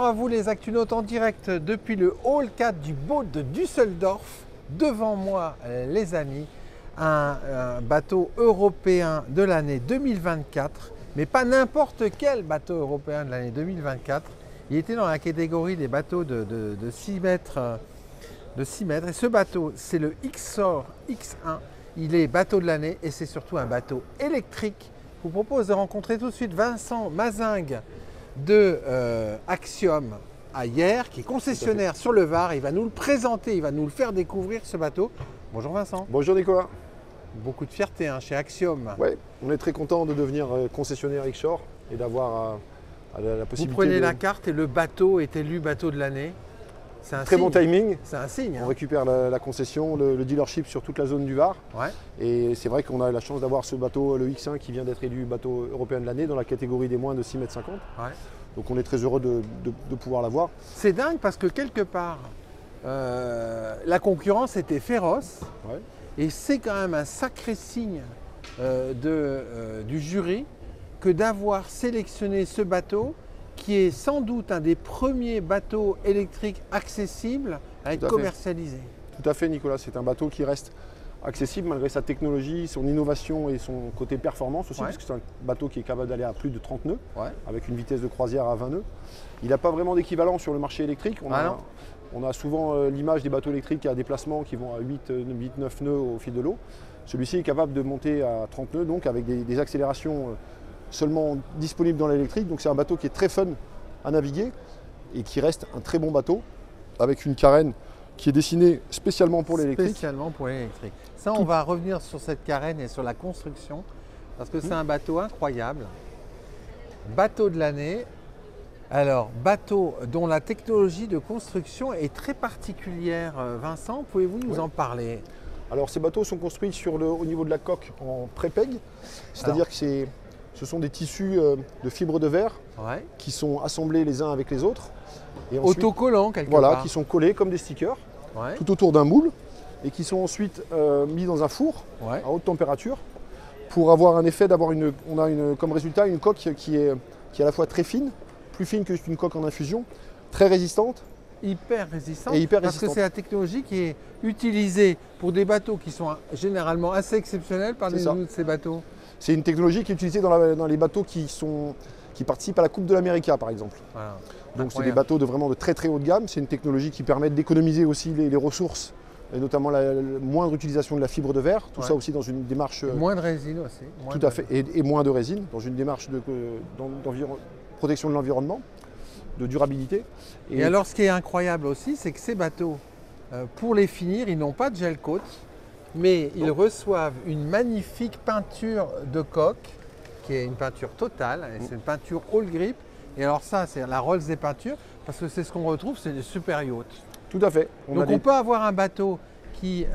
à vous les Actunautes en direct depuis le Hall 4 du Boot de Düsseldorf. Devant moi les amis, un bateau européen de l'année 2024, mais pas n'importe quel bateau européen de l'année 2024. Il était dans la catégorie des bateaux de 6 mètres. Et ce bateau, c'est le Xshore X1. Il est bateau de l'année et c'est surtout un bateau électrique. Je vous propose de rencontrer tout de suite Vincent Mazingue de Axiom à Hyères, qui est concessionnaire sur le Var. Il va nous le présenter, il va nous le faire découvrir ce bateau. Bonjour Vincent. Bonjour Nicolas. Beaucoup de fierté chez Axiom. Oui, on est très content de devenir concessionnaire Xshore et d'avoir la possibilité. Vous prenez la carte et le bateau est élu bateau de l'année. C'est un très signe. bon timing. C'est un signe. On récupère la concession, le dealership sur toute la zone du Var. Ouais. Et c'est vrai qu'on a la chance d'avoir ce bateau, le X1, qui vient d'être élu bateau européen de l'année dans la catégorie des moins de 6,50 m. Ouais. Donc on est très heureux de pouvoir l'avoir. C'est dingue parce que quelque part, la concurrence était féroce. Ouais. Et c'est quand même un sacré signe du jury que d'avoir sélectionné ce bateau qui est sans doute un des premiers bateaux électriques accessibles à être commercialisé. Tout à fait Nicolas, c'est un bateau qui reste accessible malgré sa technologie, son innovation et son côté performance aussi, parce que c'est un bateau qui est capable d'aller à plus de 30 nœuds, avec une vitesse de croisière à 20 nœuds. Il n'a pas vraiment d'équivalent sur le marché électrique. On a souvent l'image des bateaux électriques à déplacement qui vont à 8-9 nœuds au fil de l'eau. Celui-ci est capable de monter à 30 nœuds, donc avec des accélérations seulement disponibles dans l'électrique. Donc c'est un bateau qui est très fun à naviguer et qui reste un très bon bateau avec une carène qui est dessinée spécialement pour l'électrique. Spécialement pour l'électrique. Ça, on va revenir sur cette carène et sur la construction parce que c'est un bateau incroyable. Bateau de l'année. Alors, bateau dont la technologie de construction est très particulière. Vincent, pouvez-vous nous en parler? Alors, ces bateaux sont construits au niveau de la coque en pré-peg, c'est-à-dire que ce sont des tissus de fibres de verre qui sont assemblés les uns avec les autres. Et ensuite, autocollants quelque part. Voilà, qui sont collés comme des stickers tout autour d'un moule et qui sont ensuite mis dans un four à haute température pour avoir un effet d'avoir comme résultat une coque qui est à la fois très fine, plus fine qu'une coque en infusion, très résistante. Hyper résistante, parce que c'est la technologie qui est utilisée pour des bateaux qui sont généralement assez exceptionnels. Parlez-nous de ces bateaux. C'est une technologie qui est utilisée dans les bateaux qui participent à la Coupe de l'América par exemple. Voilà. Donc c'est des bateaux de très très haut de gamme. C'est une technologie qui permet d'économiser aussi les ressources, et notamment la moindre utilisation de la fibre de verre. Tout ça aussi dans une démarche… Moins de résine aussi. Tout à fait, et moins de résine, dans une démarche de protection de l'environnement, de durabilité. Et alors ce qui est incroyable aussi, c'est que ces bateaux, pour les finir, ils n'ont pas de gel coat, mais ils reçoivent une magnifique peinture de coque, qui est une peinture totale, c'est une peinture all grip. Et alors ça, c'est la Rolls des peintures, parce que c'est ce qu'on retrouve, c'est des super yachts. Tout à fait. On peut avoir un bateau qui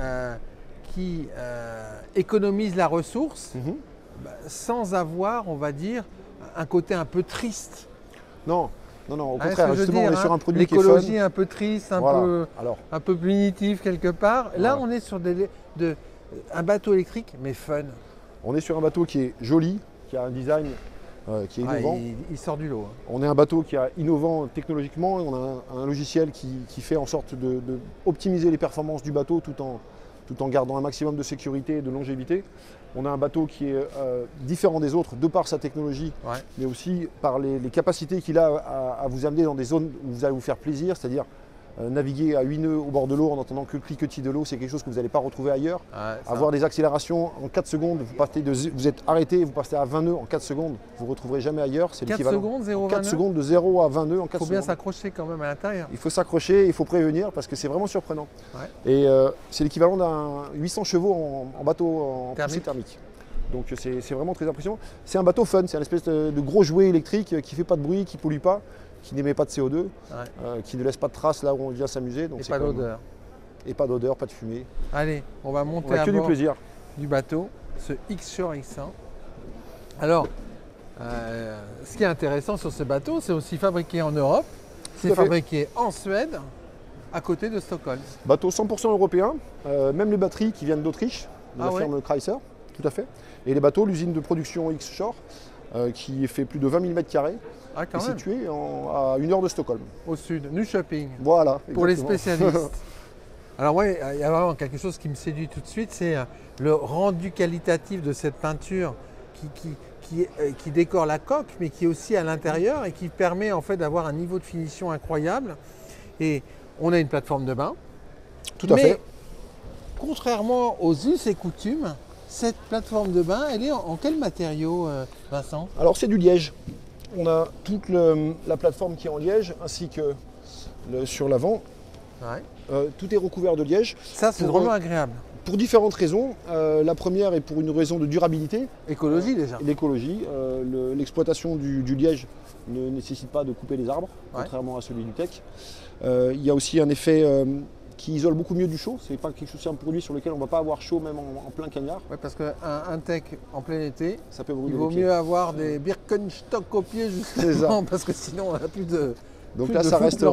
économise la ressource sans avoir, on va dire, un côté un peu triste. Non, au contraire, justement, on est sur un produit qui est fun. L'écologie un peu triste, un peu punitive quelque part. Là, on est sur un bateau électrique, mais fun. On est sur un bateau qui est joli, qui a un design qui est innovant. Il sort du lot. On est un bateau qui est innovant technologiquement. On a un logiciel qui fait en sorte d'optimiser les performances du bateau tout en gardant un maximum de sécurité et de longévité. On a un bateau qui est différent des autres de par sa technologie, mais aussi par les capacités qu'il a à vous amener dans des zones où vous allez vous faire plaisir, c'est-à-dire naviguer à 8 nœuds au bord de l'eau en entendant que le cliquetis de l'eau, c'est quelque chose que vous n'allez pas retrouver ailleurs. Avoir des accélérations en 4 secondes, vous êtes arrêté, vous passez à 20 nœuds en 4 secondes, vous ne retrouverez jamais ailleurs. C'est 4 secondes, 0 4 secondes de 0 à 20 nœuds en 4 secondes. Il faut bien s'accrocher quand même à l'intérieur. Il faut s'accrocher, il faut prévenir parce que c'est vraiment surprenant. Et c'est l'équivalent d'un 800 chevaux en bateau en poussée thermique. Donc c'est vraiment très impressionnant. C'est un bateau fun, c'est un espèce de gros jouet électrique qui ne fait pas de bruit, qui ne pollue pas, qui n'émet pas de CO2, qui ne laisse pas de traces là où on vient s'amuser. Et pas d'odeur. Et pas d'odeur, pas de fumée. Allez, on va monter à bord du bateau, ce Xshore X1. Alors, ce qui est intéressant sur ce bateau, c'est aussi fabriqué en Europe, c'est fabriqué en Suède, à côté de Stockholm. Bateau 100% européen, même les batteries qui viennent d'Autriche, de la firme Chrysler, tout à fait. Et les bateaux, l'usine de production Xshore, qui fait plus de 20 000 m², et situé à 1 heure de Stockholm. Au sud, Nyköping. Voilà. Pour les spécialistes. Alors oui, il y a vraiment quelque chose qui me séduit tout de suite, c'est le rendu qualitatif de cette peinture qui décore la coque, mais qui est aussi à l'intérieur et qui permet en fait d'avoir un niveau de finition incroyable. Et on a une plateforme de bain. Tout à fait. Contrairement aux us et coutumes, cette plateforme de bain, elle est en quel matériau, Vincent? Alors c'est du liège. On a toute la plateforme qui est en liège, ainsi que sur l'avant. Ouais. Tout est recouvert de liège. Ça, c'est vraiment agréable. Pour différentes raisons. La première est pour une raison de durabilité. Écologie déjà. L'écologie. L'exploitation du liège ne nécessite pas de couper les arbres, contrairement à celui du teck. Il y a aussi un effet qui isole beaucoup mieux du chaud. C'est pas quelque chose, c'est un produit sur lequel on ne va pas avoir chaud même en plein cagnard. Oui, parce qu'un teck en plein été, ça peut brûler. Il vaut mieux avoir des Birkenstock aux pieds justement, parce que sinon on n'a plus de. Donc là, ça reste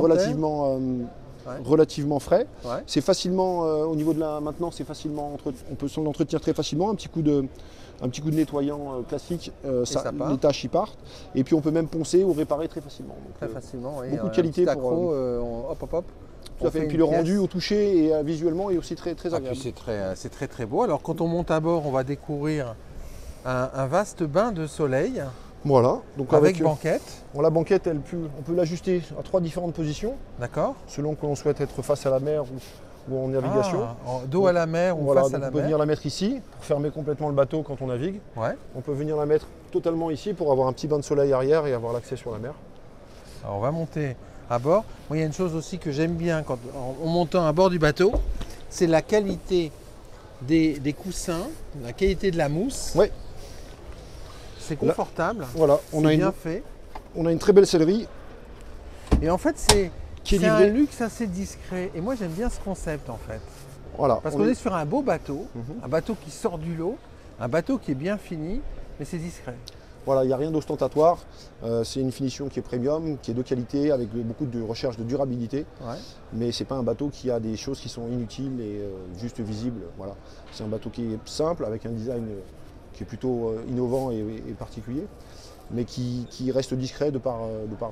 relativement frais. Ouais. C'est facilement, au niveau de la maintenance, c'est facilement, on peut s'en entretenir très facilement. Un petit coup de nettoyant classique, les tâches y partent. Et puis on peut même poncer ou réparer très facilement. Donc, très facilement, oui. Beaucoup de qualité pour. Hop. Tout à fait. Et puis le rendu au toucher et visuellement est aussi très agréable. C'est très beau. Alors quand on monte à bord, on va découvrir un vaste bain de soleil. Voilà. Donc avec banquette. La banquette, on peut l'ajuster à 3 différentes positions. D'accord. Selon que l'on souhaite être face à la mer ou en navigation. Dos à la mer ou face à la mer. On peut venir la mettre ici pour fermer complètement le bateau quand on navigue. Ouais. On peut venir la mettre totalement ici pour avoir un petit bain de soleil arrière et avoir l'accès sur la mer. Alors on va monter à bord. Moi, il y a une chose aussi que j'aime bien en montant à bord du bateau, c'est la qualité des coussins, la qualité de la mousse. Oui. C'est confortable. Voilà, on a bien fait. On a une très belle sellerie. Et en fait, c'est un luxe assez discret. Et moi, j'aime bien ce concept en fait. Voilà. Parce qu'on est sur un beau bateau, un bateau qui sort du lot, un bateau qui est bien fini, mais c'est discret. Voilà, il n'y a rien d'ostentatoire. C'est une finition qui est premium, qui est de qualité, avec beaucoup de recherche de durabilité. Ouais. Mais ce n'est pas un bateau qui a des choses qui sont inutiles et juste visibles. Voilà. C'est un bateau qui est simple, avec un design qui est plutôt innovant et particulier, mais qui reste discret de par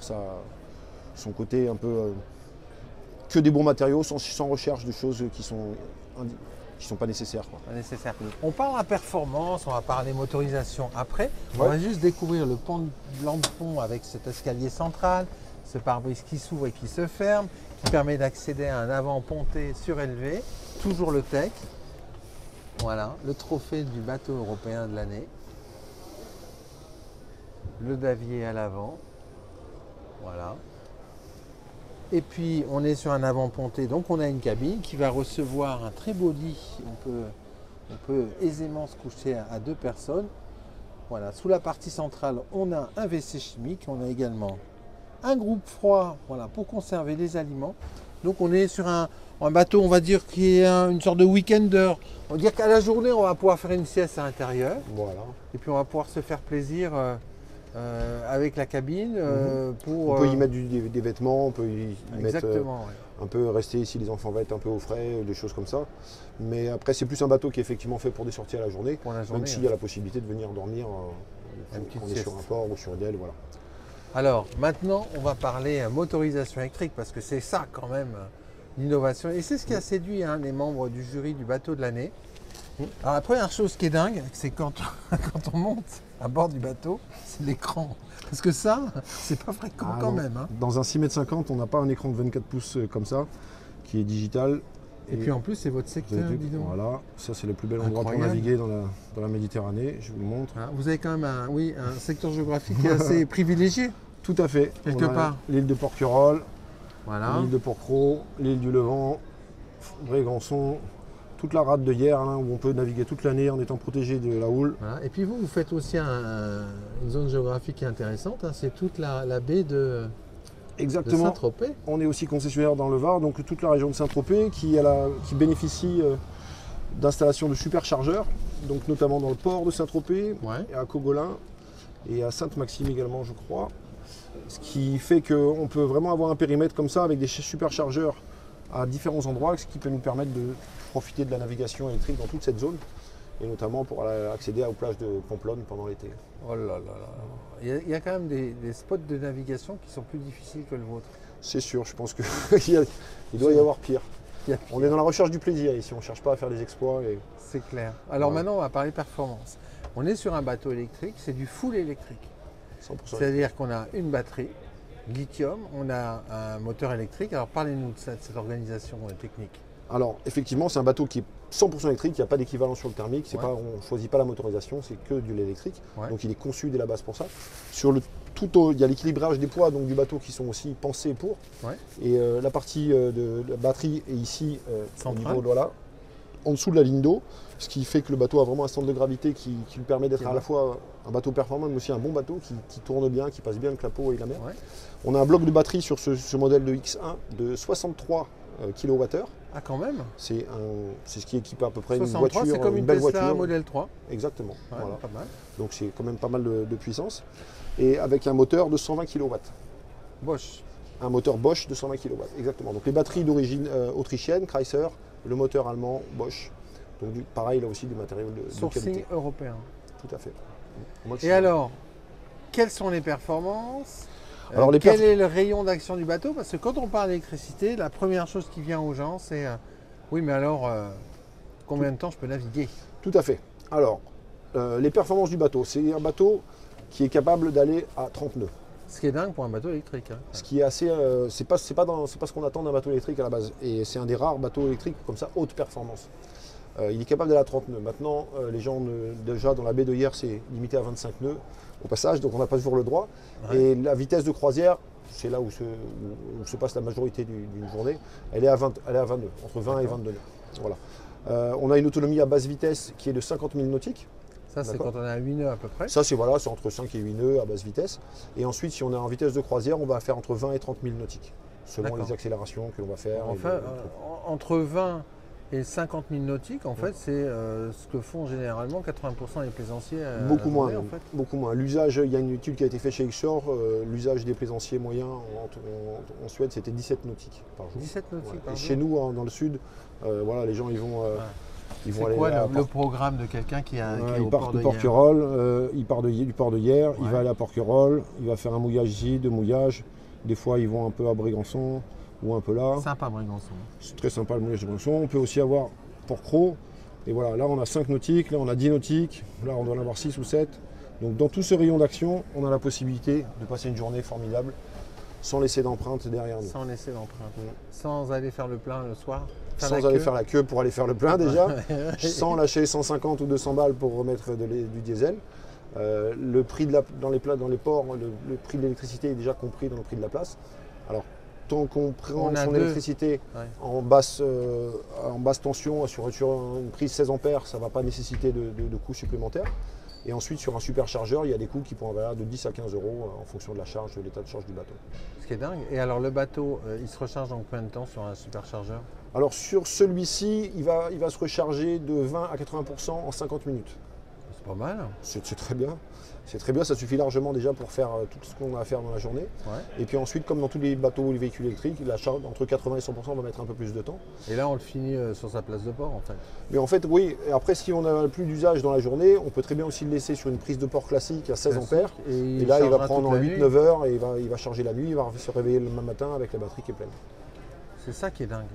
son côté un peu que des bons matériaux, sans recherche de choses qui sont pas nécessaires. Pas nécessaire. On parle à performance, on va parler motorisation après. On va juste découvrir le blanc de pont avec cet escalier central, ce pare-brise qui s'ouvre et qui se ferme, qui permet d'accéder à un avant ponté surélevé, toujours le teck. Voilà, le trophée du bateau européen de l'année. Le davier à l'avant. Voilà. Et puis on est sur un avant-ponté, donc on a une cabine qui va recevoir un très beau lit. On peut aisément se coucher à 2 personnes. Voilà, sous la partie centrale, on a un WC chimique, on a également un groupe froid, voilà, pour conserver les aliments. Donc on est sur un bateau, on va dire, qui est une sorte de week-ender. On va dire qu'à la journée, on va pouvoir faire une sieste à l'intérieur. Voilà. Et puis on va pouvoir se faire plaisir avec la cabine. On peut y mettre des vêtements, on peut y mettre un peu rester ici, les enfants vont être un peu au frais, des choses comme ça. Mais après, c'est plus un bateau qui est effectivement fait pour des sorties à la journée, même s'il y a la possibilité de venir dormir quand on est sur un port ou sur une aile. Voilà. Alors maintenant, on va parler motorisation électrique, parce que c'est ça quand même l'innovation. Et c'est ce qui a séduit les membres du jury du bateau de l'année. Alors la première chose qui est dingue, c'est quand on monte à bord du bateau, c'est l'écran. Parce que ça, c'est pas fréquent quand même. Hein. Dans un 6,50 m, on n'a pas un écran de 24 pouces comme ça, qui est digital. Et puis en plus, c'est votre secteur, dis donc. Voilà, ça c'est le plus bel endroit pour naviguer dans la Méditerranée, je vous le montre. Ah, vous avez quand même un secteur géographique qui est assez privilégié. Tout à fait. Quelque part. L'île de Porquerolles, voilà. L'île de Porquerolles, l'île du Levant, Brégançon, toute la rade de Hyères, où on peut naviguer toute l'année en étant protégé de la houle. Voilà. Et puis vous faites aussi une zone géographique qui est intéressante, c'est toute la baie de Saint-Tropez. On est aussi concessionnaire dans le Var, donc toute la région de Saint-Tropez qui bénéficie d'installations de superchargeurs, donc notamment dans le port de Saint-Tropez, et à Cogolin et à Sainte-Maxime également, je crois. Ce qui fait qu'on peut vraiment avoir un périmètre comme ça avec des superchargeurs à différents endroits, ce qui peut nous permettre de profiter de la navigation électrique dans toute cette zone et notamment pour accéder aux plages de Pamplonne pendant l'été. Oh là là là. Il y a quand même des spots de navigation qui sont plus difficiles que le vôtre. C'est sûr, je pense qu'il doit y avoir pire. On est dans la recherche du plaisir ici, on ne cherche pas à faire des exploits. C'est clair. Alors maintenant, on va parler performance. On est sur un bateau électrique, c'est du full électrique. C'est-à-dire qu'on a une batterie, lithium, on a un moteur électrique. Alors parlez-nous de cette organisation technique. Alors effectivement, c'est un bateau qui est 100% électrique, il n'y a pas d'équivalent sur le thermique, on ne choisit pas la motorisation, c'est que de l'électrique. Donc il est conçu dès la base pour ça. Il y a l'équilibrage des poids donc, du bateau qui sont aussi pensés pour. Et la partie de la batterie est ici au niveau en dessous de la ligne d'eau, ce qui fait que le bateau a vraiment un centre de gravité qui lui permet d'être à la fois un bateau performant mais aussi un bon bateau qui tourne bien, qui passe bien le clapot et la mer. On a un bloc de batterie sur ce modèle de X1 de 63 kWh. Ah quand même. C'est ce qui équipe à peu près 63, une voiture, c'est comme une belle Tesla voiture. Model 3. Exactement. Ouais, voilà. pas mal. Donc c'est quand même pas mal de puissance. Et avec un moteur de 120 kW. Bosch. Un moteur Bosch de 120 kW, exactement. Donc les batteries d'origine autrichienne, Chrysler, le moteur allemand, Bosch. Donc pareil, là aussi du matériel de sourcing qualité. Européen. Tout à fait. Et alors, quelles sont les performances? Alors, quel est le rayon d'action du bateau? Parce que quand on parle d'électricité, la première chose qui vient aux gens, c'est oui, mais alors, combien de temps je peux naviguer? Tout à fait. Alors, les performances du bateau, c'est un bateau qui est capable d'aller à 30 nœuds. Ce qui est dingue pour un bateau électrique. Hein. Ce qui est assez, c'est pas ce qu'on attend d'un bateau électrique à la base. Et c'est un des rares bateaux électriques comme ça, haute performance. Il est capable d'aller à 30 nœuds. Maintenant, les gens, déjà dans la baie de hier, c'est limité à 25 nœuds au passage, donc on n'a pas toujours le droit. Et la vitesse de croisière, c'est là où se passe la majorité d'une journée, elle est à 20 nœuds, entre 20 et 22 nœuds. Voilà. On a une autonomie à basse vitesse qui est de 50 000 nautiques. Ça, c'est quand on est à 8 nœuds à peu près. Ça, c'est entre 5 et 8 nœuds à basse vitesse. Et ensuite, si on est en vitesse de croisière, on va faire entre 20 et 30 000 nautiques, selon les accélérations que l'on va faire. Enfin, entre 20 et 50 000 nautiques, en fait, c'est ce que font généralement 80% des plaisanciers. Beaucoup moins. En fait. Beaucoup moins. L'usage, il y a une étude qui a été faite chez X-Shore, l'usage des plaisanciers moyens en Suède, c'était 17 nautiques par jour. 17 nautiques par jour. Et chez nous, dans le sud, les gens, ils vont... C'est quoi le programme de quelqu'un qui est au port de Porquerolles, il part du port de Hyères, il va aller à Porquerolles, il va faire un mouillage ici, 2 mouillages. Des fois, ils vont un peu à Brégançon ou un peu là. Sympa Brégançon. C'est très sympa le mouillage de Brégançon. On peut aussi avoir Port-Cros. Et voilà, là on a 5 nautiques, là on a 10 nautiques, là on doit en avoir 6 ou 7. Donc dans tout ce rayon d'action, on a la possibilité de passer une journée formidable sans laisser d'empreinte derrière nous. Sans laisser d'empreinte. Sans aller faire le plein le soir. Sans aller faire la queue pour aller faire le plein déjà, sans lâcher 150 ou 200 balles pour remettre du diesel. Le prix dans les ports, le prix de l'électricité est déjà compris dans le prix de la place. Alors, tant qu'on prend son électricité en basse tension sur une prise 16 ampères, ça ne va pas nécessiter de coûts supplémentaires. Et ensuite, sur un superchargeur, il y a des coûts qui pourront aller de 10 à 15 euros en fonction de l'état de charge du bateau. Ce qui est dingue. Et alors, le bateau, il se recharge en combien de temps sur un superchargeur? Alors, sur celui-ci, il va se recharger de 20 à 80% en 50 minutes. C'est pas mal. C'est très bien. C'est très bien, ça suffit largement déjà pour faire tout ce qu'on a à faire dans la journée. Et puis ensuite, comme dans tous les bateaux ou les véhicules électriques, la charge entre 80 et 100% va mettre un peu plus de temps. Et là, on le finit sur sa place de port en fait. Mais en fait, oui. Et après, si on n'a plus d'usage dans la journée, on peut très bien aussi le laisser sur une prise de port classique à 16 ampères. Et là, il va prendre en 8-9 heures et il va charger la nuit, il va se réveiller le matin avec la batterie qui est pleine. C'est ça qui est dingue.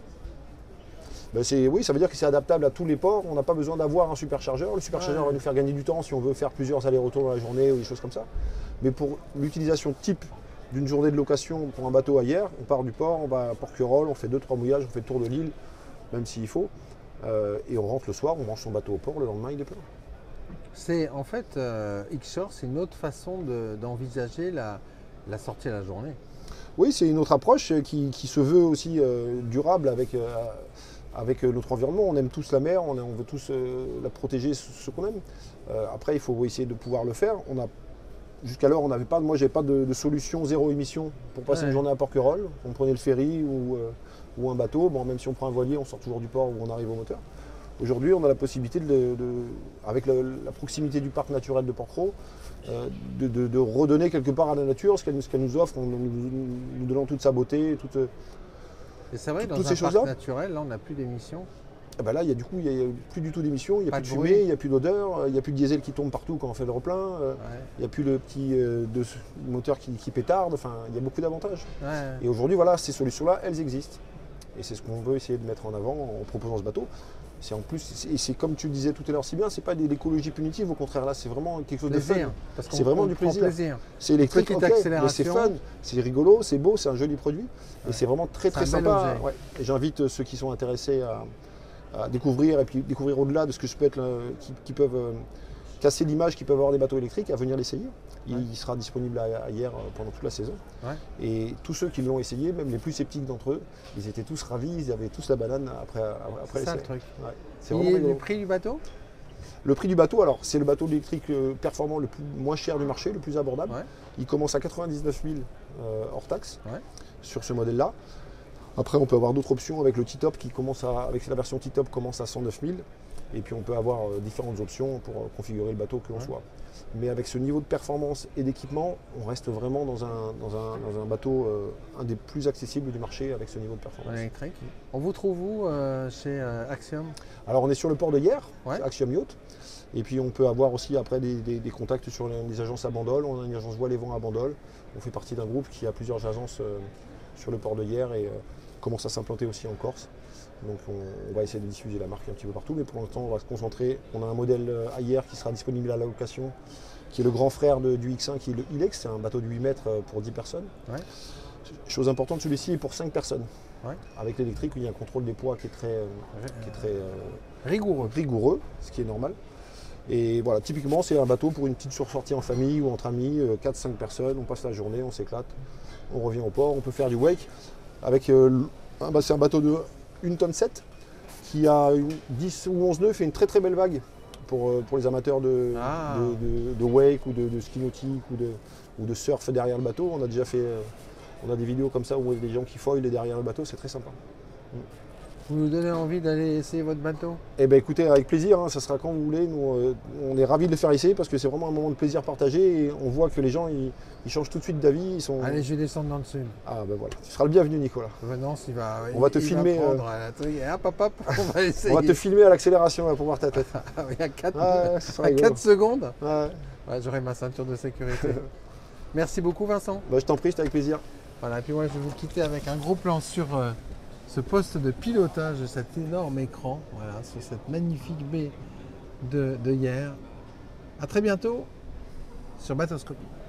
Oui, ça veut dire que c'est adaptable à tous les ports. On n'a pas besoin d'avoir un superchargeur. Le superchargeur va nous faire gagner du temps si on veut faire plusieurs allers-retours dans la journée ou des choses comme ça. Mais pour l'utilisation type d'une journée de location pour un bateau à Hyères, on part du port, on va à Porquerolles, on fait 2-3 mouillages, on fait le tour de l'île, même s'il faut. Et on rentre le soir, on range son bateau au port, le lendemain il est plein. C'est en fait, X-Shore, c'est une autre façon d'envisager la sortie à la journée. Oui, c'est une autre approche qui se veut aussi durable avec notre environnement. On aime tous la mer, on veut tous la protéger, ce qu'on aime. Après, il faut essayer de pouvoir le faire. Jusqu'alors, moi, j'avais pas de solution zéro émission pour passer une journée à Porquerolles. On prenait le ferry ou un bateau. Bon, même si on prend un voilier, on sort toujours du port où on arrive au moteur. Aujourd'hui, on a la possibilité, avec la proximité du parc naturel de Port-Cros, de redonner quelque part à la nature ce qu'elle nous offre, en nous donnant toute sa beauté, Et c'est vrai, dans un parc naturel, là, on n'a plus d'émissions. ben là, il n'y a plus du tout d'émissions, il n'y a Pas plus de de bruit. fumée, il n'y a plus d'odeur, il n'y a plus de diesel qui tombe partout quand on fait le replein, il n'y a plus le petit moteur qui pétarde, enfin, il y a beaucoup d'avantages. Ouais. Et aujourd'hui, voilà, ces solutions-là, elles existent. Et c'est ce qu'on veut essayer de mettre en avant en proposant ce bateau. C'est en plus, et c'est comme tu le disais tout à l'heure si bien, c'est pas de l'écologie punitive, au contraire, là, c'est vraiment quelque chose de fun. C'est vraiment du plaisir. C'est électrique, Petite accélération. mais c'est fun, c'est rigolo, c'est beau, c'est un joli produit. Et c'est vraiment très très sympa. Ouais. Et j'invite ceux qui sont intéressés à découvrir, et puis découvrir au-delà de ce que je peux être, qui peuvent casser l'image qu'ils peuvent avoir des bateaux électriques, à venir l'essayer. Il sera disponible hier pendant toute la saison. Ouais. Et tous ceux qui l'ont essayé, même les plus sceptiques d'entre eux, ils étaient tous ravis, ils avaient tous la banane après l'essai. C'est ça le truc. Ouais. C'est vraiment le prix du bateau? Le prix du bateau, alors c'est le bateau électrique performant le moins cher du marché, le plus abordable. Ouais. Il commence à 99 000 hors taxe sur ce modèle-là. Après, on peut avoir d'autres options avec le T-Top qui commence avec la version T-Top commence à 109 000. Et puis on peut avoir différentes options pour configurer le bateau que l'on soit. Mais avec ce niveau de performance et d'équipement, on reste vraiment dans un bateau un des plus accessibles du marché avec ce niveau de performance. Électrique. On vous trouve où chez Axiom? Alors on est sur le port de Hyères, Axiom Yacht. Et puis on peut avoir aussi après des contacts sur les agences à Bandol. On a une agence voile et vent à Bandol. On fait partie d'un groupe qui a plusieurs agences sur le port de Hyères et commence à s'implanter aussi en Corse. Donc on va essayer de diffuser la marque un petit peu partout, mais pour l'instant on va se concentrer. On a un modèle à Hyères qui sera disponible à la location, qui est le grand frère du X1, qui est le Ilex, c'est un bateau de 8 mètres pour 10 personnes. Ouais. Chose importante, celui-ci est pour 5 personnes. Ouais. Avec l'électrique, il y a un contrôle des poids qui est très rigoureux, ce qui est normal. Et voilà, typiquement c'est un bateau pour une petite sortie en famille ou entre amis, 4-5 personnes, on passe la journée, on s'éclate, on revient au port, on peut faire du wake. Avec, c'est un bateau de 1,7 tonne qui a 10 ou 11 nœuds, fait une très très belle vague pour les amateurs de wake ou de ski nautique ou de surf derrière le bateau. On a déjà fait on a des vidéos comme ça où il y a des gens qui foilent derrière le bateau, c'est très sympa. Vous nous donnez envie d'aller essayer votre bateau? Eh bien écoutez, avec plaisir, hein, ça sera quand vous voulez. Nous, on est ravis de le faire essayer parce que c'est vraiment un moment de plaisir partagé et on voit que les gens ils changent tout de suite d'avis. Allez, je vais descendre dans le sud. Ah ben voilà, tu seras le bienvenu Nicolas. Non, on va te filmer. Hop, on va essayer. On va te filmer à l'accélération pour voir ta tête. Il y a 4 secondes. Ouais. J'aurai ma ceinture de sécurité. Merci beaucoup Vincent. Je t'en prie, c'était avec plaisir. Voilà, et puis moi je vais vous quitter avec un gros plan sur ce poste de pilotage de cet énorme écran, voilà, sur cette magnifique baie de Hyères. À très bientôt sur Bateauscopie.